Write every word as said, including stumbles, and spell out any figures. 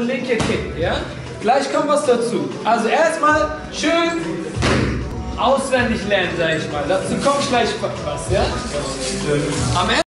linke Kick, ja? Gleich kommt was dazu. Also erstmal schön auswendig lernen, sag ich mal. Dazu kommt gleich was, ja? Am Ende